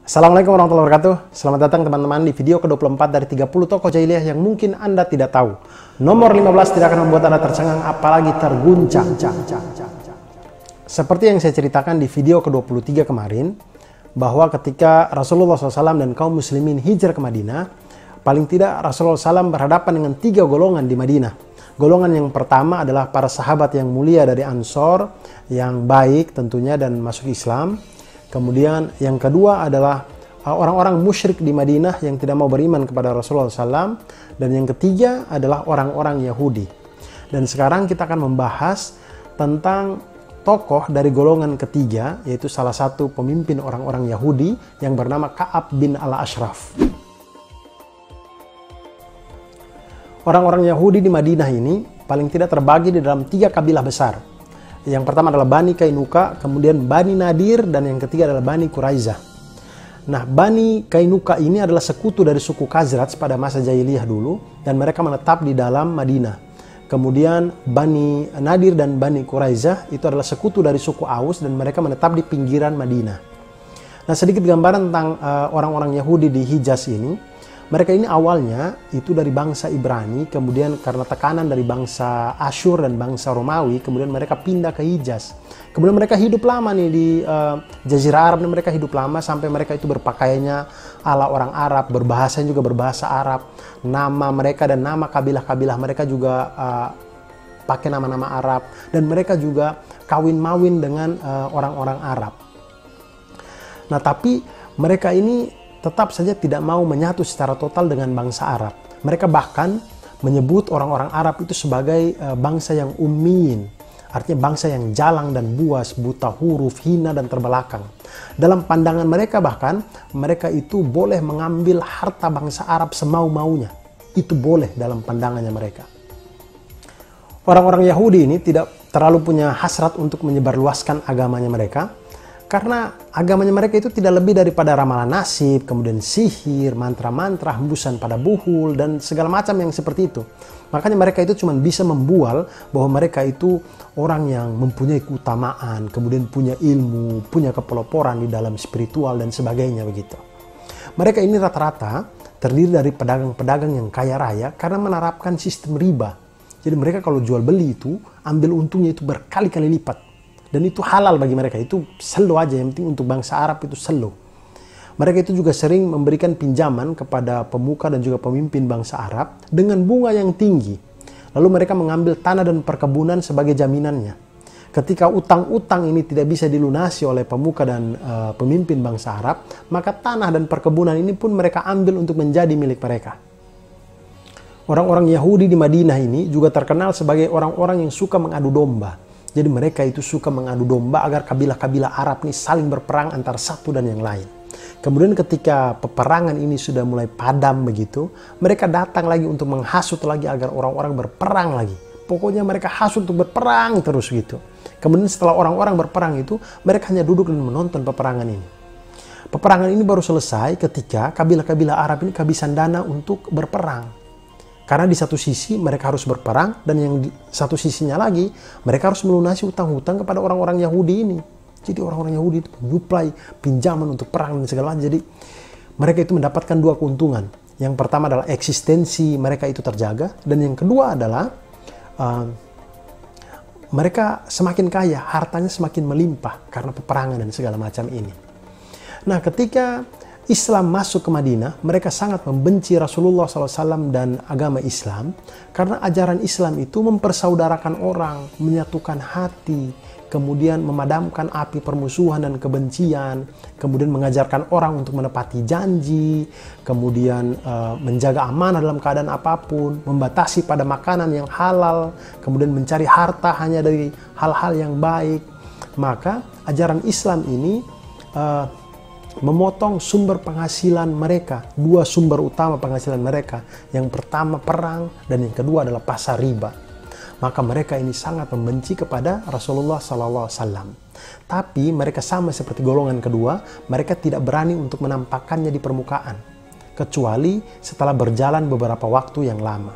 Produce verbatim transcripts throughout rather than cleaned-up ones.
Assalamualaikum warahmatullahi wabarakatuh. Selamat datang teman-teman di video ke dua puluh empat dari tiga puluh tokoh jahiliyah yang mungkin Anda tidak tahu. Nomor lima belas tidak akan membuat Anda tercengang apalagi terguncang. Seperti yang saya ceritakan di video ke dua puluh tiga kemarin, bahwa ketika Rasulullah shallallahu alaihi wasallam dan kaum muslimin hijrah ke Madinah, paling tidak Rasulullah shallallahu alaihi wasallam berhadapan dengan tiga golongan di Madinah. Golongan yang pertama adalah para sahabat yang mulia dari Ansor, yang baik tentunya dan masuk Islam. Kemudian yang kedua adalah orang-orang musyrik di Madinah yang tidak mau beriman kepada Rasulullah shallallahu alaihi wasallam. Dan yang ketiga adalah orang-orang Yahudi. Dan sekarang kita akan membahas tentang tokoh dari golongan ketiga, yaitu salah satu pemimpin orang-orang Yahudi yang bernama Ka'ab bin al-Ashraf. Orang-orang Yahudi di Madinah ini paling tidak terbagi di dalam tiga kabilah besar. Yang pertama adalah Bani Kainuka, kemudian Bani Nadir, dan yang ketiga adalah Bani Quraizah. Nah, Bani Kainuka ini adalah sekutu dari suku Khazraj pada masa jahiliyah dulu, dan mereka menetap di dalam Madinah. Kemudian Bani Nadir dan Bani Quraizah itu adalah sekutu dari suku Aus, dan mereka menetap di pinggiran Madinah. Nah, sedikit gambaran tentang uh, orang-orang Yahudi di Hijaz ini. Mereka ini awalnya itu dari bangsa Ibrani, kemudian karena tekanan dari bangsa Asyur dan bangsa Romawi, kemudian mereka pindah ke Hijaz. Kemudian mereka hidup lama nih di uh, Jazirah Arab, dan mereka hidup lama sampai mereka itu berpakaiannya ala orang Arab, berbahasa juga berbahasa Arab. Nama mereka dan nama kabilah-kabilah mereka juga uh, pakai nama-nama Arab, dan mereka juga kawin-mawin dengan uh, orang-orang Arab. Nah, tapi mereka ini tetap saja tidak mau menyatu secara total dengan bangsa Arab. Mereka bahkan menyebut orang-orang Arab itu sebagai uh, bangsa yang ummiin. Artinya bangsa yang jalang dan buas, buta huruf, hina dan terbelakang. Dalam pandangan mereka bahkan, mereka itu boleh mengambil harta bangsa Arab semau-maunya. Itu boleh dalam pandangannya mereka. Orang-orang Yahudi ini tidak terlalu punya hasrat untuk menyebarluaskan agamanya mereka. Karena agamanya mereka itu tidak lebih daripada ramalan nasib, kemudian sihir, mantra-mantra, hembusan pada buhul, dan segala macam yang seperti itu. Makanya mereka itu cuma bisa membual bahwa mereka itu orang yang mempunyai keutamaan, kemudian punya ilmu, punya kepeloporan di dalam spiritual dan sebagainya begitu. Mereka ini rata-rata terdiri dari pedagang-pedagang yang kaya raya karena menerapkan sistem riba. Jadi mereka kalau jual beli itu ambil untungnya itu berkali-kali lipat. Dan itu halal bagi mereka, itu selo aja, yang penting untuk bangsa Arab itu selo. Mereka itu juga sering memberikan pinjaman kepada pemuka dan juga pemimpin bangsa Arab dengan bunga yang tinggi. Lalu mereka mengambil tanah dan perkebunan sebagai jaminannya. Ketika utang-utang ini tidak bisa dilunasi oleh pemuka dan uh, pemimpin bangsa Arab, maka tanah dan perkebunan ini pun mereka ambil untuk menjadi milik mereka. Orang-orang Yahudi di Madinah ini juga terkenal sebagai orang-orang yang suka mengadu domba. Jadi mereka itu suka mengadu domba agar kabilah-kabilah Arab ini saling berperang antara satu dan yang lain. Kemudian ketika peperangan ini sudah mulai padam begitu, mereka datang lagi untuk menghasut lagi agar orang-orang berperang lagi. Pokoknya mereka hasut untuk berperang terus gitu. Kemudian setelah orang-orang berperang itu, mereka hanya duduk dan menonton peperangan ini. Peperangan ini baru selesai ketika kabilah-kabilah Arab ini kehabisan dana untuk berperang. Karena di satu sisi mereka harus berperang, dan yang di satu sisinya lagi mereka harus melunasi utang-utang kepada orang-orang Yahudi ini. Jadi orang-orang Yahudi itu menyuplai pinjaman untuk perang dan segala macam. Jadi mereka itu mendapatkan dua keuntungan. Yang pertama adalah eksistensi mereka itu terjaga, dan yang kedua adalah uh, mereka semakin kaya, hartanya semakin melimpah karena peperangan dan segala macam ini. Nah, ketika Islam masuk ke Madinah, mereka sangat membenci Rasulullah shallallahu alaihi wasallam dan agama Islam, karena ajaran Islam itu mempersaudarakan orang, menyatukan hati, kemudian memadamkan api permusuhan dan kebencian, kemudian mengajarkan orang untuk menepati janji, kemudian uh, menjaga amanah dalam keadaan apapun, membatasi pada makanan yang halal, kemudian mencari harta hanya dari hal-hal yang baik. Maka ajaran Islam ini uh, memotong sumber penghasilan mereka, dua sumber utama penghasilan mereka. Yang pertama perang, dan yang kedua adalah pasar riba. Maka mereka ini sangat membenci kepada Rasulullah shallallahu alaihi wasallam. Tapi mereka sama seperti golongan kedua, mereka tidak berani untuk menampakkannya di permukaan, kecuali setelah berjalan beberapa waktu yang lama.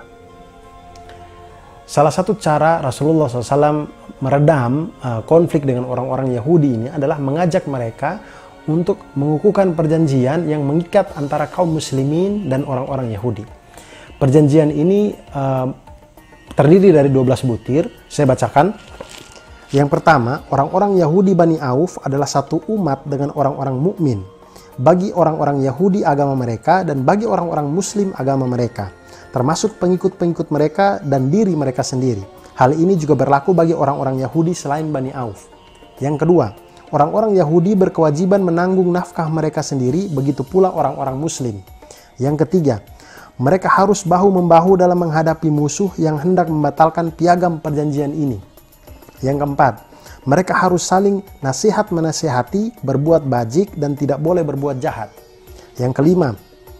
Salah satu cara Rasulullah shallallahu alaihi wasallam meredam uh, konflik dengan orang-orang Yahudi ini adalah mengajak mereka untuk mengukuhkan perjanjian yang mengikat antara kaum muslimin dan orang-orang Yahudi. Perjanjian ini uh, terdiri dari dua belas butir. Saya bacakan. Yang pertama, orang-orang Yahudi Bani Auf adalah satu umat dengan orang-orang mukmin. Bagi orang-orang Yahudi agama mereka dan bagi orang-orang Muslim agama mereka, termasuk pengikut-pengikut mereka dan diri mereka sendiri. Hal ini juga berlaku bagi orang-orang Yahudi selain Bani Auf. Yang kedua, orang-orang Yahudi berkewajiban menanggung nafkah mereka sendiri, begitu pula orang-orang Muslim. Yang ketiga, mereka harus bahu-membahu dalam menghadapi musuh yang hendak membatalkan piagam perjanjian ini. Yang keempat, mereka harus saling nasihat menasihati, berbuat bajik, dan tidak boleh berbuat jahat. Yang kelima,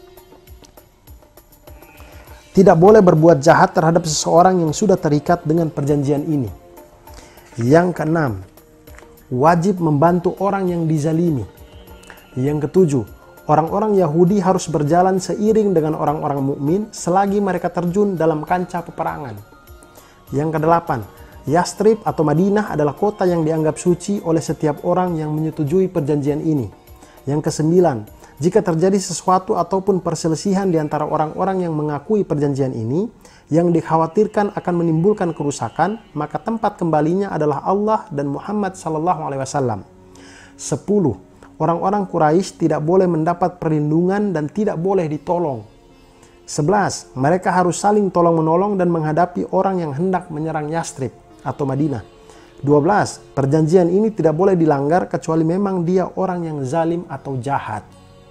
tidak boleh berbuat jahat terhadap seseorang yang sudah terikat dengan perjanjian ini. Yang keenam, wajib membantu orang yang dizalimi. Yang ketujuh, orang-orang Yahudi harus berjalan seiring dengan orang-orang mukmin selagi mereka terjun dalam kancah peperangan. Yang kedelapan, Yastrib atau Madinah adalah kota yang dianggap suci oleh setiap orang yang menyetujui perjanjian ini. Yang kesembilan, jika terjadi sesuatu ataupun perselisihan di antara orang-orang yang mengakui perjanjian ini, yang dikhawatirkan akan menimbulkan kerusakan, maka tempat kembalinya adalah Allah dan Muhammad sallallahu alaihi wasallam. Sepuluh, orang-orang Quraisy tidak boleh mendapat perlindungan dan tidak boleh ditolong. Sebelas, mereka harus saling tolong-menolong dan menghadapi orang yang hendak menyerang Yastrib atau Madinah. Dua belas, perjanjian ini tidak boleh dilanggar kecuali memang dia orang yang zalim atau jahat.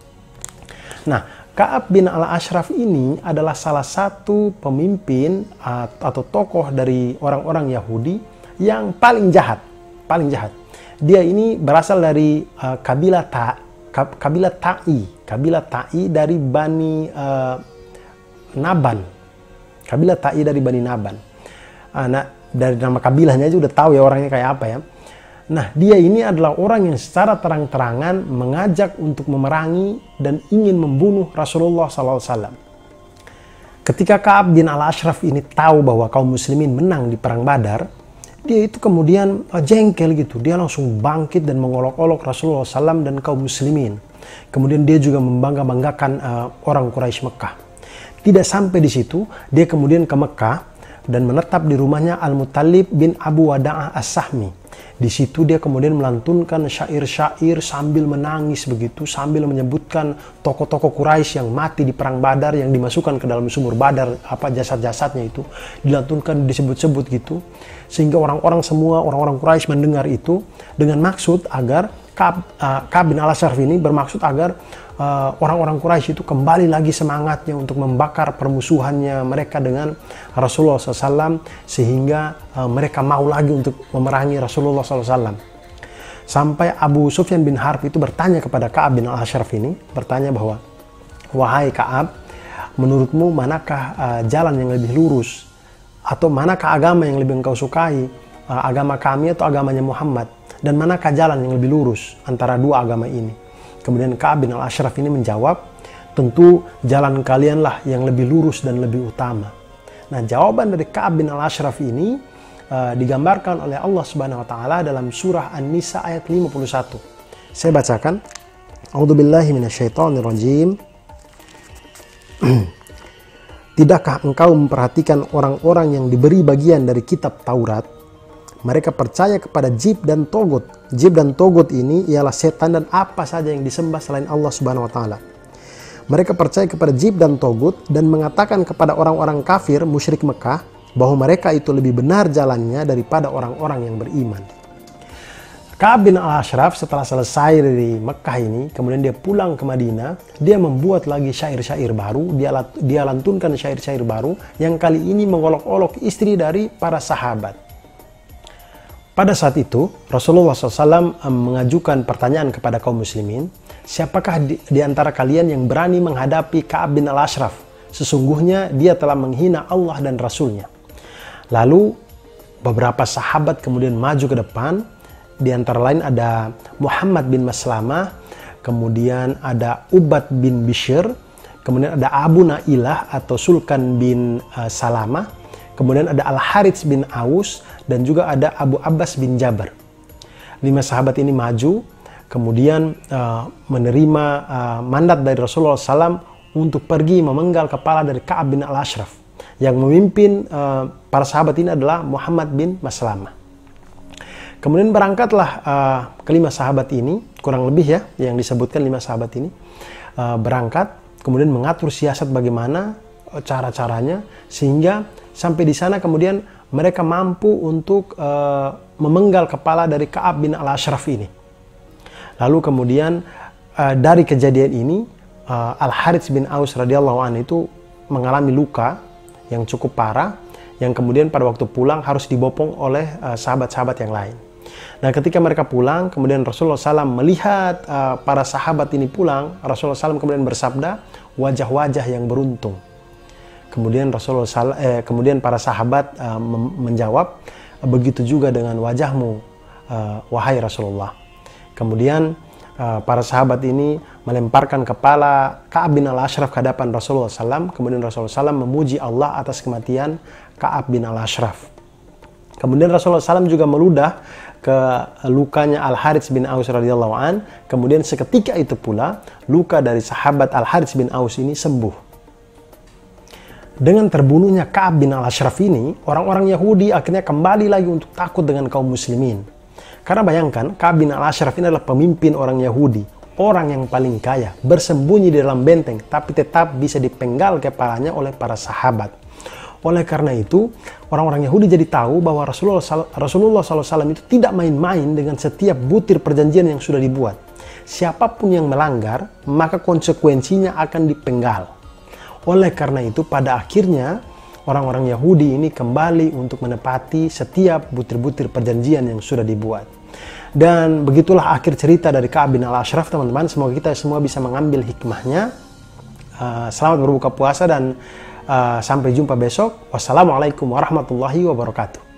Nah, Ka'ab bin al-Ashraf ini adalah salah satu pemimpin atau tokoh dari orang-orang Yahudi yang paling jahat, paling jahat. Dia ini berasal dari uh, kabilah Ta, kabilah Ta'i, kabilah Ta'i dari Bani uh, Naban, kabilah Ta'i dari Bani Naban. Uh, nah, dari nama kabilahnya aja udah tahu ya orangnya kayak apa ya. Nah, dia ini adalah orang yang secara terang-terangan mengajak untuk memerangi dan ingin membunuh Rasulullah sallallahu alaihi wasallam. Ketika Ka'ab bin al-Ashraf ini tahu bahwa kaum muslimin menang di perang Badar, dia itu kemudian uh, jengkel gitu. Dia langsung bangkit dan mengolok-olok Rasulullah sallallahu alaihi wasallam dan kaum muslimin. Kemudian dia juga membangga-banggakan uh, orang Quraisy Mekah. Tidak sampai di situ, dia kemudian ke Mekah dan menetap di rumahnya Al-Muttalib bin Abu Wada'ah As-Sahmi. Di situ dia kemudian melantunkan syair-syair sambil menangis begitu, sambil menyebutkan tokoh-tokoh Quraisy yang mati di perang Badar, yang dimasukkan ke dalam sumur Badar, apa jasad-jasadnya itu dilantunkan, disebut-sebut gitu, sehingga orang-orang semua orang-orang Quraisy mendengar itu dengan maksud agar Ka'ab uh, Ka'ab bin al-Ashraf ini bermaksud agar uh, orang-orang Quraisy itu kembali lagi semangatnya untuk membakar permusuhannya mereka dengan Rasulullah sallallahu alaihi wasallam, sehingga uh, mereka mau lagi untuk memerangi Rasulullah sallallahu alaihi wasallam. Sampai Abu Sufyan bin Harb itu bertanya kepada Ka'ab bin al-Ashraf ini, bertanya bahwa, wahai Ka'ab, menurutmu manakah uh, jalan yang lebih lurus, atau manakah agama yang lebih engkau sukai, uh, agama kami atau agamanya Muhammad? Dan manakah jalan yang lebih lurus antara dua agama ini? Kemudian Ka'ab bin al-Ashraf ini menjawab, tentu jalan kalianlah yang lebih lurus dan lebih utama. Nah, jawaban dari Ka'ab bin al-Ashraf ini uh, digambarkan oleh Allah Subhanahu wa taala dalam surah An-Nisa ayat lima puluh satu. Saya bacakan. A'udzubillahi minasyaitonirrajim. Tidakkah engkau memperhatikan orang-orang yang diberi bagian dari kitab Taurat? Mereka percaya kepada Jib dan Togut. Jib dan Togut ini ialah setan dan apa saja yang disembah selain Allah Subhanahu wa taala. Mereka percaya kepada Jib dan Togut dan mengatakan kepada orang-orang kafir musyrik Mekah bahwa mereka itu lebih benar jalannya daripada orang-orang yang beriman. Ka'ab bin al-Ashraf setelah selesai dari Mekah ini, kemudian dia pulang ke Madinah, dia membuat lagi syair-syair baru, dia, dia lantunkan syair-syair baru yang kali ini mengolok-olok istri dari para sahabat. Pada saat itu, Rasulullah shallallahu alaihi wasallam mengajukan pertanyaan kepada kaum muslimin, siapakah di, di antara kalian yang berani menghadapi Ka'ab bin al-Ashraf? Sesungguhnya dia telah menghina Allah dan Rasulnya. Lalu beberapa sahabat kemudian maju ke depan, di antara lain ada Muhammad bin Maslamah, kemudian ada Ubad bin Bishr, kemudian ada Abu Nailah atau Sulkan bin uh, Salamah, kemudian ada Al-Harits bin Aus, dan juga ada Abu Abbas bin Jabar. Lima sahabat ini maju, kemudian uh, menerima uh, mandat dari Rasulullah shallallahu alaihi wasallam untuk pergi memenggal kepala dari Ka'ab bin al-Ashraf. Yang memimpin uh, para sahabat ini adalah Muhammad bin Maslamah. Kemudian berangkatlah uh, kelima sahabat ini, kurang lebih ya, yang disebutkan lima sahabat ini, uh, berangkat, kemudian mengatur siasat bagaimana uh, cara-caranya, sehingga sampai di sana kemudian mereka mampu untuk uh, memenggal kepala dari Ka'ab bin al-Ashraf ini. Lalu kemudian uh, dari kejadian ini, uh, Al-Harits bin Aus radhiyallahu anhu itu mengalami luka yang cukup parah, yang kemudian pada waktu pulang harus dibopong oleh sahabat-sahabat uh, yang lain. Nah, ketika mereka pulang, kemudian Rasulullah shallallahu alaihi wasallam melihat uh, para sahabat ini pulang, Rasulullah shallallahu alaihi wasallam kemudian bersabda, wajah-wajah yang beruntung. Kemudian Rasulullah eh, kemudian para sahabat uh, menjawab, begitu juga dengan wajahmu, uh, wahai Rasulullah. Kemudian uh, para sahabat ini melemparkan kepala Ka'ab bin al-Ashraf ke hadapan Rasulullah shallallahu alaihi wasallam. Kemudian Rasulullah shallallahu alaihi wasallam memuji Allah atas kematian Ka'ab bin al-Ashraf. Kemudian Rasulullah shallallahu alaihi wasallam juga meludah ke lukanya Al-Harits bin Aus radhiyallahu an. Kemudian seketika itu pula luka dari sahabat Al-Harits bin Aus ini sembuh. Dengan terbunuhnya Ka'ab bin al-Ashraf ini, orang-orang Yahudi akhirnya kembali lagi untuk takut dengan kaum muslimin. Karena bayangkan, Ka'ab bin al-Ashraf ini adalah pemimpin orang Yahudi, orang yang paling kaya, bersembunyi di dalam benteng, tapi tetap bisa dipenggal kepalanya oleh para sahabat. Oleh karena itu, orang-orang Yahudi jadi tahu bahwa Rasulullah Rasulullah shallallahu alaihi wasallam itu tidak main-main dengan setiap butir perjanjian yang sudah dibuat. Siapapun yang melanggar, maka konsekuensinya akan dipenggal. Oleh karena itu, pada akhirnya orang-orang Yahudi ini kembali untuk menepati setiap butir-butir perjanjian yang sudah dibuat. Dan begitulah akhir cerita dari Ka'ab bin al-Ashraf, teman-teman. Semoga kita semua bisa mengambil hikmahnya. Uh, selamat berbuka puasa dan uh, sampai jumpa besok. Wassalamualaikum warahmatullahi wabarakatuh.